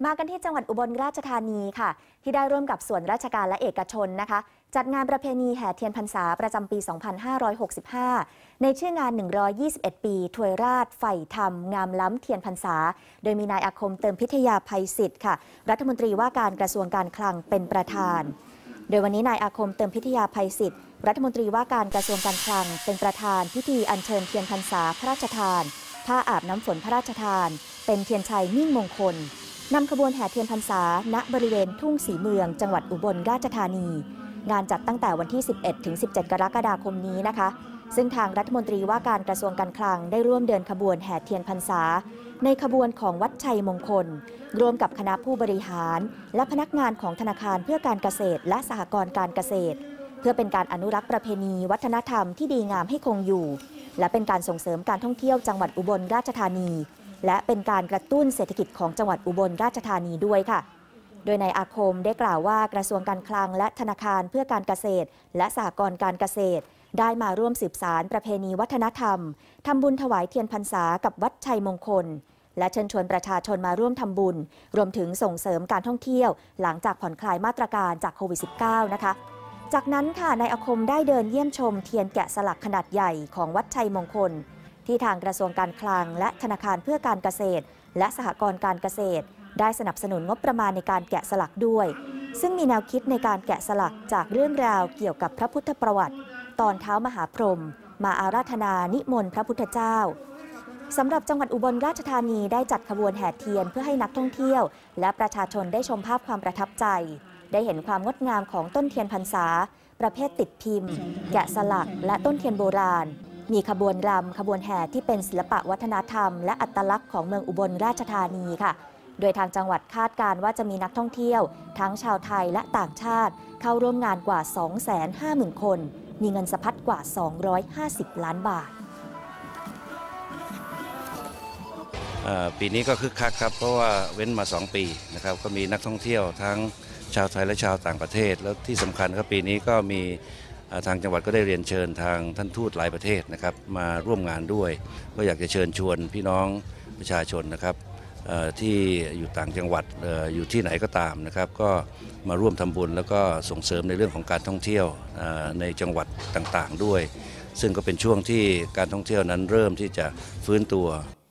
มากันที่จังหวัดอุบลราชธานีค่ะที่ได้ร่วมกับส่วนราชการและเอกชนนะคะจัดงานประเพณีแห่เทียนพรรษาประจำปี 2565 ในชื่องาน 121 ปีถวยราชใฝ่ธรรมงามล้ำเทียนพรรษาโดยมีนายอาคมเติมพิทยาภัยศิษฐ์ค่ะรัฐมนตรีว่าการกระทรวงการคลังเป็นประธานโดยวันนี้นายอาคมเติมพิทยาภัยศิษฐ์รัฐมนตรีว่าการกระทรวงการคลังเป็นประธานพิธีอัญเชิญเทียนพรรษาพระราชทานผ้าอาบน้ำฝนพระราชทานเป็นเทียนชัยมิ่งมงคลนำขบวนแห่เทียนพรรษาณบริเวณทุ่งศรีเมืองจังหวัดอุบลราชธานีงานจัดตั้งแต่วันที่ 11 ถึง 17 กรกฎาคมนี้นะคะซึ่งทางรัฐมนตรีว่าการกระทรวงการคลังได้ร่วมเดินขบวนแห่เทียนพรรษาในขบวนของวัดชัยมงคลร่วมกับคณะผู้บริหารและพนักงานของธนาคารเพื่อการเกษตรและสหกรณ์การเกษตรเพื่อเป็นการอนุรักษ์ประเพณีวัฒนธรรมที่ดีงามให้คงอยู่และเป็นการส่งเสริมการท่องเที่ยวจังหวัดอุบลราชธานีและเป็นการกระตุ้นเศรษฐกิจของจังหวัดอุบลราชธานีด้วยค่ะโดยนายอาคมได้กล่าวว่ากระทรวงการคลังและธนาคารเพื่อการเกษตรและสหกรณ์การเกษตรได้มาร่วมสืบสานประเพณีวัฒนธรรมทำบุญถวายเทียนพรรษากับวัดชัยมงคลและเชิญชวนประชาชนมาร่วมทำบุญรวมถึงส่งเสริมการท่องเที่ยวหลังจากผ่อนคลายมาตรการจากโควิด -19 นะคะจากนั้นค่ะนายอาคมได้เดินเยี่ยมชมเทียนแกะสลักขนาดใหญ่ของวัดชัยมงคลที่ทางกระทรวงการคลังและธนาคารเพื่อการเกษตรและสหกรณ์การเกษตรได้สนับสนุนงบประมาณในการแกะสลักด้วยซึ่งมีแนวคิดในการแกะสลักจากเรื่องราวเกี่ยวกับพระพุทธประวัติตอนเท้ามหาพรหมมาอาราธนานิมนต์พระพุทธเจ้าสำหรับจังหวัดอุบลราชธานีได้จัดขบวนแห่เทียนเพื่อให้นักท่องเที่ยวและประชาชนได้ชมภาพความประทับใจได้เห็นความงดงามของต้นเทียนพรรษาประเภทติดพิมพ์แกะสลักและต้นเทียนโบราณมีขบวนรำขบวนแห่ที่เป็นศิลปะวัฒนธรรมและอัตลักษณ์ของเมืองอุบลราชธานีค่ะโดยทางจังหวัดคาดการณ์ว่าจะมีนักท่องเที่ยวทั้งชาวไทยและต่างชาติเข้าร่วมงานกว่า 250,000 คนมีเงินสะพัดกว่า250 ล้านบาทปีนี้ก็คึกคักครับเพราะว่าเว้นมา2 ปีนะครับก็มีนักท่องเที่ยวทั้งชาวไทยและชาวต่างประเทศแล้วที่สำคัญครับปีนี้ก็มีทางจังหวัดก็ได้เรียนเชิญทางท่านทูตหลายประเทศนะครับมาร่วมงานด้วยก็อยากจะเชิญชวนพี่น้องประชาชนนะครับที่อยู่ต่างจังหวัดอยู่ที่ไหนก็ตามนะครับก็มาร่วมทำบุญแล้วก็ส่งเสริมในเรื่องของการท่องเที่ยวในจังหวัดต่างๆด้วยซึ่งก็เป็นช่วงที่การท่องเที่ยวนั้นเริ่มที่จะฟื้นตัว